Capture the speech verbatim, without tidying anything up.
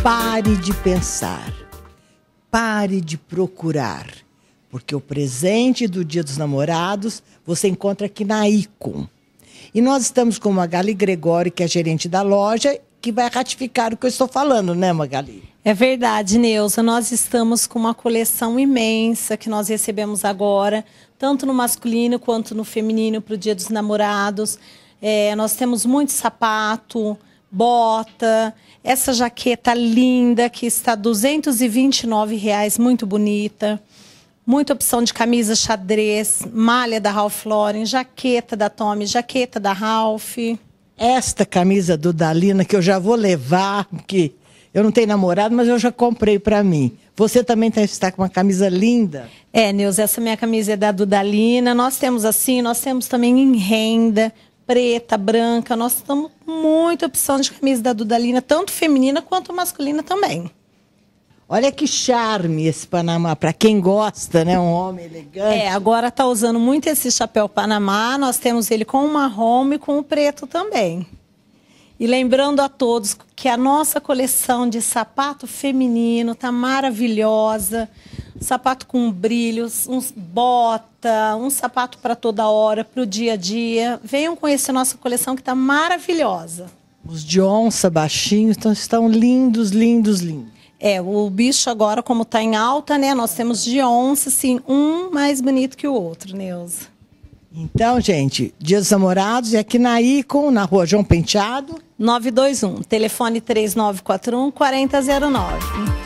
Pare de pensar, pare de procurar, porque o presente do Dia dos Namorados você encontra aqui na Icon. E nós estamos com a Magali Gregório, que é gerente da loja, que vai ratificar o que eu estou falando, né, Magali? É verdade, Neuza. Nós estamos com uma coleção imensa que nós recebemos agora, tanto no masculino quanto no feminino, para o Dia dos Namorados. É, nós temos muito sapato, bota, essa jaqueta linda que está duzentos e vinte e nove reais, muito bonita. Muita opção de camisa xadrez, malha da Ralph Lauren, jaqueta da Tommy, jaqueta da Ralph. Esta camisa do Dalina, que eu já vou levar, porque eu não tenho namorado, mas eu já comprei para mim. Você também está com uma camisa linda? É, Neuza, essa minha camisa é da Dudalina. Nós temos assim, nós temos também em renda, preta, branca. Nós temos muita opção de camisa da Dudalina, tanto feminina quanto masculina também. Olha que charme esse Panamá, para quem gosta, né? Um homem elegante. É, agora está usando muito esse chapéu Panamá. Nós temos ele com o marrom e com o preto também. E lembrando a todos que a nossa coleção de sapato feminino está maravilhosa. Sapato com brilhos, uns bota, um sapato para toda hora, para o dia a dia. Venham conhecer nossa coleção que está maravilhosa. Os de onça baixinhos então, estão lindos, lindos, lindos. É, o bicho agora, como está em alta, né? Nós temos de onça, assim, um mais bonito que o outro, Neuza. Então, gente, Dia dos Namorados, e aqui na Icon, na rua João Penteado. nove dois um, telefone três nove quatro um, quatro zero zero nove.